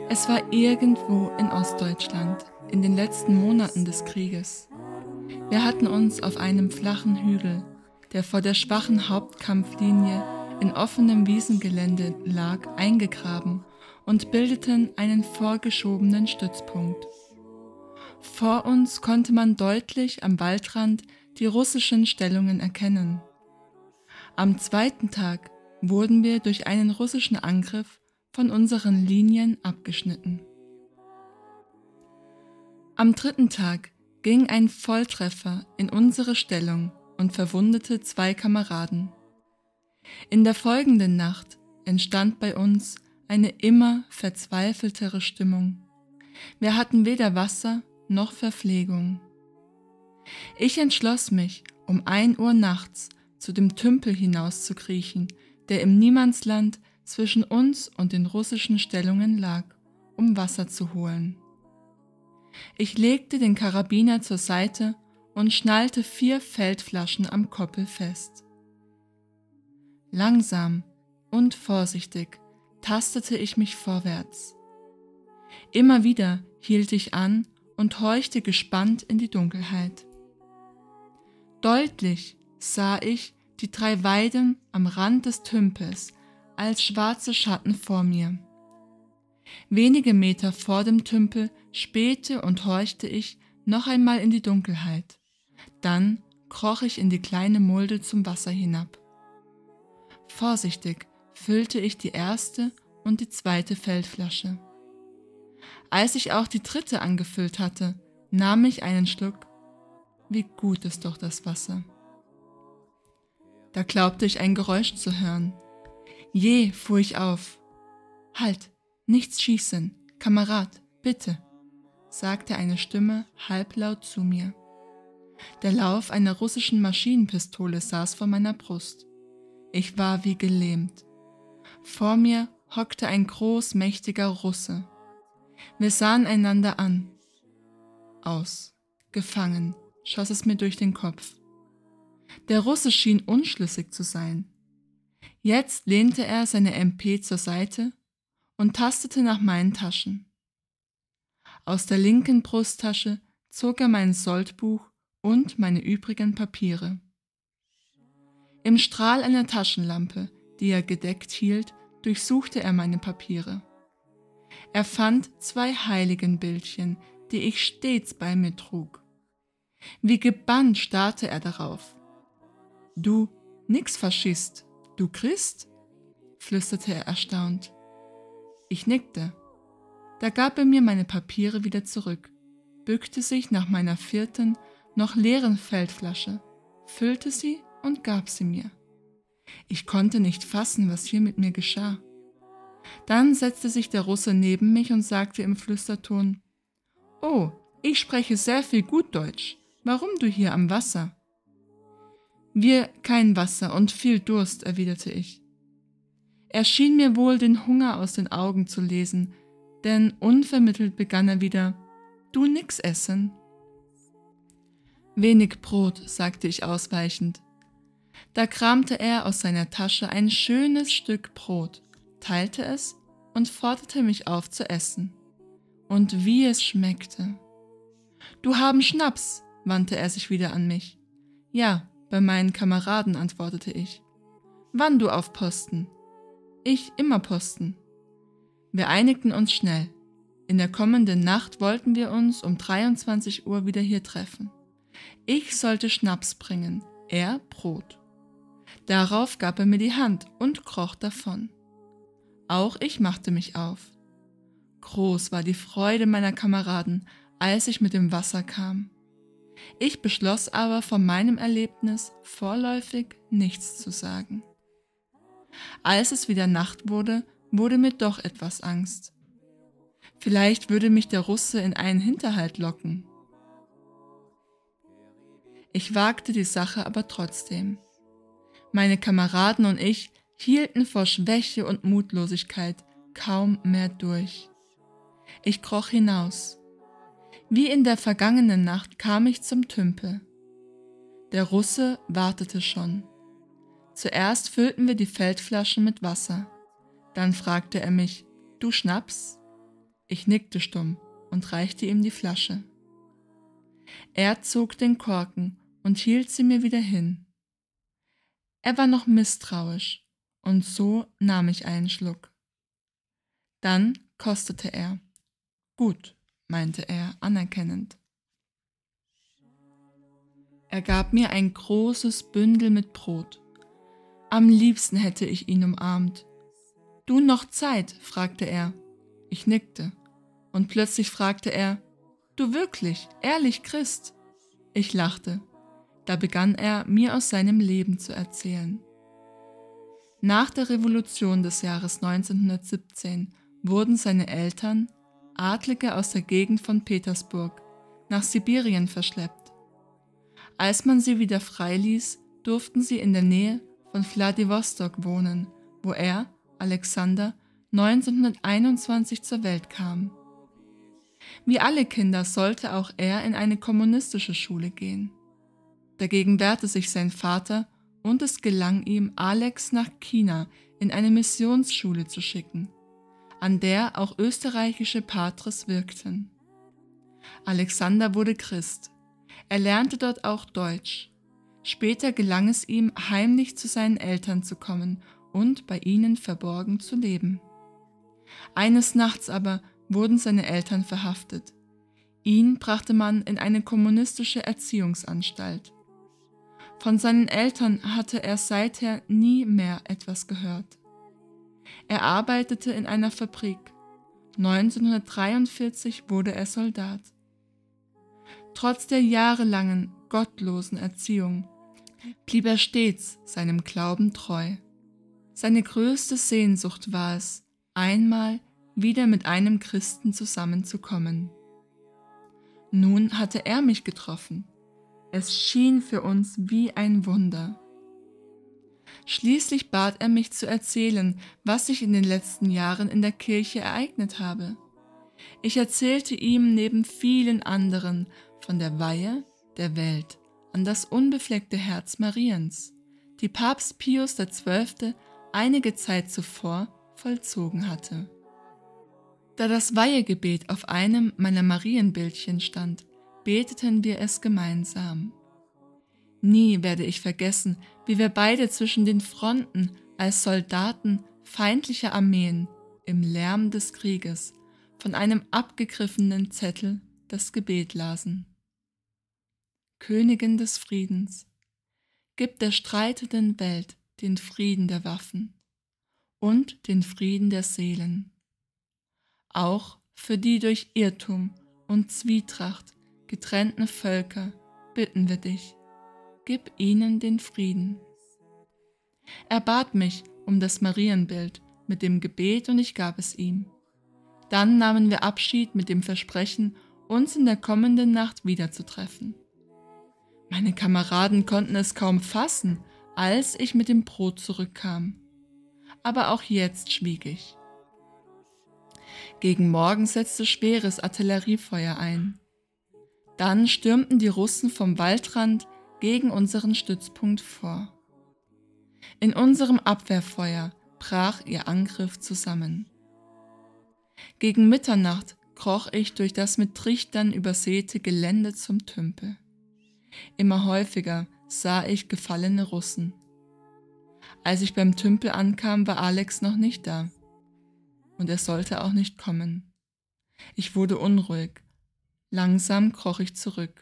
Es war irgendwo in Ostdeutschland, in den letzten Monaten des Krieges. Wir hatten uns auf einem flachen Hügel, der vor der schwachen Hauptkampflinie in offenem Wiesengelände lag, eingegraben und bildeten einen vorgeschobenen Stützpunkt. Vor uns konnte man deutlich am Waldrand die russischen Stellungen erkennen. Am zweiten Tag wurden wir durch einen russischen Angriff von unseren Linien abgeschnitten. Am dritten Tag ging ein Volltreffer in unsere Stellung und verwundete 2 Kameraden. In der folgenden Nacht entstand bei uns eine immer verzweifeltere Stimmung. Wir hatten weder Wasser noch Verpflegung. Ich entschloss mich, um 1 Uhr nachts zu dem Tümpel hinauszukriechen, der im Niemandsland zwischen uns und den russischen Stellungen lag, um Wasser zu holen. Ich legte den Karabiner zur Seite und schnallte 4 Feldflaschen am Koppel fest. Langsam und vorsichtig tastete ich mich vorwärts. Immer wieder hielt ich an und horchte gespannt in die Dunkelheit. Deutlich sah ich die 3 Weiden am Rand des Tümpels als schwarze Schatten vor mir. Wenige Meter vor dem Tümpel spähte und horchte ich noch einmal in die Dunkelheit. Dann kroch ich in die kleine Mulde zum Wasser hinab. Vorsichtig füllte ich die 1. und die 2. Feldflasche. Als ich auch die 3. angefüllt hatte, nahm ich einen Schluck. Wie gut ist doch das Wasser. Da glaubte ich ein Geräusch zu hören. Jäh fuhr ich auf. »Halt, nichts schießen, Kamerad, bitte«, sagte eine Stimme halblaut zu mir. Der Lauf einer russischen Maschinenpistole saß vor meiner Brust. Ich war wie gelähmt. Vor mir hockte ein großmächtiger Russe. Wir sahen einander an. Aus, gefangen, schoss es mir durch den Kopf. Der Russe schien unschlüssig zu sein. Jetzt lehnte er seine MP zur Seite und tastete nach meinen Taschen. Aus der linken Brusttasche zog er mein Soldbuch und meine übrigen Papiere. Im Strahl einer Taschenlampe, die er gedeckt hielt, durchsuchte er meine Papiere. Er fand 2 Heiligenbildchen, die ich stets bei mir trug. Wie gebannt starrte er darauf. »Du, nix Faschist, du Christ?«, flüsterte er erstaunt. Ich nickte. Da gab er mir meine Papiere wieder zurück, bückte sich nach meiner 4., noch leeren Feldflasche, füllte sie und gab sie mir. Ich konnte nicht fassen, was hier mit mir geschah. Dann setzte sich der Russe neben mich und sagte im Flüsterton: »Oh, ich spreche sehr viel gut Deutsch. Warum du hier am Wasser?« »Wir kein Wasser und viel Durst«, erwiderte ich. Er schien mir wohl den Hunger aus den Augen zu lesen, denn unvermittelt begann er wieder: »Du nix essen?« »Wenig Brot«, sagte ich ausweichend. Da kramte er aus seiner Tasche ein schönes Stück Brot, teilte es und forderte mich auf zu essen. Und wie es schmeckte! »Du haben Schnaps«, wandte er sich wieder an mich. »Ja, bei meinen Kameraden«, antwortete ich. »Wann du auf Posten?« »Ich immer Posten.« Wir einigten uns schnell. In der kommenden Nacht wollten wir uns um 23 Uhr wieder hier treffen. Ich sollte Schnaps bringen, er Brot. Darauf gab er mir die Hand und kroch davon. Auch ich machte mich auf. Groß war die Freude meiner Kameraden, als ich mit dem Wasser kam. Ich beschloss aber von meinem Erlebnis vorläufig nichts zu sagen. Als es wieder Nacht wurde, wurde mir doch etwas Angst. Vielleicht würde mich der Russe in einen Hinterhalt locken. Ich wagte die Sache aber trotzdem. Meine Kameraden und ich hielten vor Schwäche und Mutlosigkeit kaum mehr durch. Ich kroch hinaus. Wie in der vergangenen Nacht kam ich zum Tümpel. Der Russe wartete schon. Zuerst füllten wir die Feldflaschen mit Wasser. Dann fragte er mich: »Du Schnaps?« Ich nickte stumm und reichte ihm die Flasche. Er zog den Korken und hielt sie mir wieder hin. Er war noch misstrauisch, und so nahm ich einen Schluck. Dann kostete er. Gut, meinte er anerkennend. Er gab mir ein großes Bündel mit Brot. Am liebsten hätte ich ihn umarmt. »Du noch Zeit?« fragte er. Ich nickte. Und plötzlich fragte er, »Du wirklich, ehrlich Christ?« Ich lachte. Da begann er, mir aus seinem Leben zu erzählen. Nach der Revolution des Jahres 1917 wurden seine Eltern, Adlige aus der Gegend von Petersburg, nach Sibirien verschleppt. Als man sie wieder freiließ, durften sie in der Nähe von Wladiwostok wohnen, wo er, Alexander, 1921 zur Welt kam. Wie alle Kinder sollte auch er in eine kommunistische Schule gehen. Dagegen wehrte sich sein Vater und es gelang ihm, Alex nach China in eine Missionsschule zu schicken, an der auch österreichische Patres wirkten. Alexander wurde Christ. Er lernte dort auch Deutsch. Später gelang es ihm, heimlich zu seinen Eltern zu kommen und bei ihnen verborgen zu leben. Eines Nachts aber wurden seine Eltern verhaftet. Ihn brachte man in eine kommunistische Erziehungsanstalt. Von seinen Eltern hatte er seither nie mehr etwas gehört. Er arbeitete in einer Fabrik. 1943 wurde er Soldat. Trotz der jahrelangen, gottlosen Erziehung blieb er stets seinem Glauben treu. Seine größte Sehnsucht war es, einmal wieder mit einem Christen zusammenzukommen. Nun hatte er mich getroffen. Es schien für uns wie ein Wunder. Schließlich bat er mich zu erzählen, was sich in den letzten Jahren in der Kirche ereignet habe. Ich erzählte ihm neben vielen anderen von der Weihe der Welt an das unbefleckte Herz Mariens, die Papst Pius XII. Einige Zeit zuvor vollzogen hatte. Da das Weihegebet auf einem meiner Marienbildchen stand, beteten wir es gemeinsam. Nie werde ich vergessen, wie wir beide zwischen den Fronten als Soldaten feindlicher Armeen im Lärm des Krieges von einem abgegriffenen Zettel das Gebet lasen. Königin des Friedens, gib der streitenden Welt den Frieden der Waffen und den Frieden der Seelen. Auch für die durch Irrtum und Zwietracht getrennten Völker bitten wir dich, gib ihnen den Frieden. Er bat mich um das Marienbild mit dem Gebet und ich gab es ihm. Dann nahmen wir Abschied mit dem Versprechen, uns in der kommenden Nacht wiederzutreffen. Meine Kameraden konnten es kaum fassen, als ich mit dem Brot zurückkam. Aber auch jetzt schwieg ich. Gegen Morgen setzte schweres Artilleriefeuer ein. Dann stürmten die Russen vom Waldrand gegen unseren Stützpunkt vor. In unserem Abwehrfeuer brach ihr Angriff zusammen. Gegen Mitternacht kroch ich durch das mit Trichtern übersäte Gelände zum Tümpel. Immer häufiger sah ich gefallene Russen. Als ich beim Tümpel ankam, war Alex noch nicht da. Und er sollte auch nicht kommen. Ich wurde unruhig. Langsam kroch ich zurück.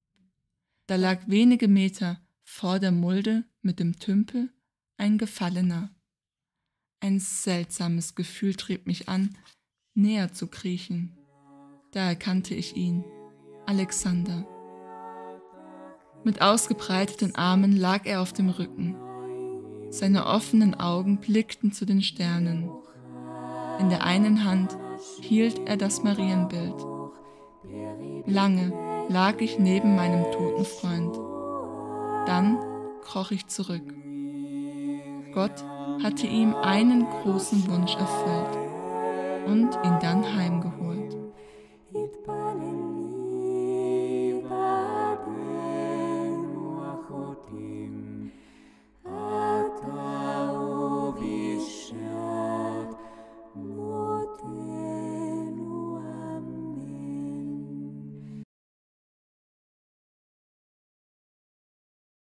Da lag wenige Meter vor der Mulde mit dem Tümpel ein Gefallener. Ein seltsames Gefühl trieb mich an, näher zu kriechen. Da erkannte ich ihn, Alexander. Mit ausgebreiteten Armen lag er auf dem Rücken. Seine offenen Augen blickten zu den Sternen. In der einen Hand hielt er das Marienbild. Lange lag ich neben meinem toten Freund. Dann kroch ich zurück. Gott hatte ihm einen großen Wunsch erfüllt und ihn dann heimgeholt.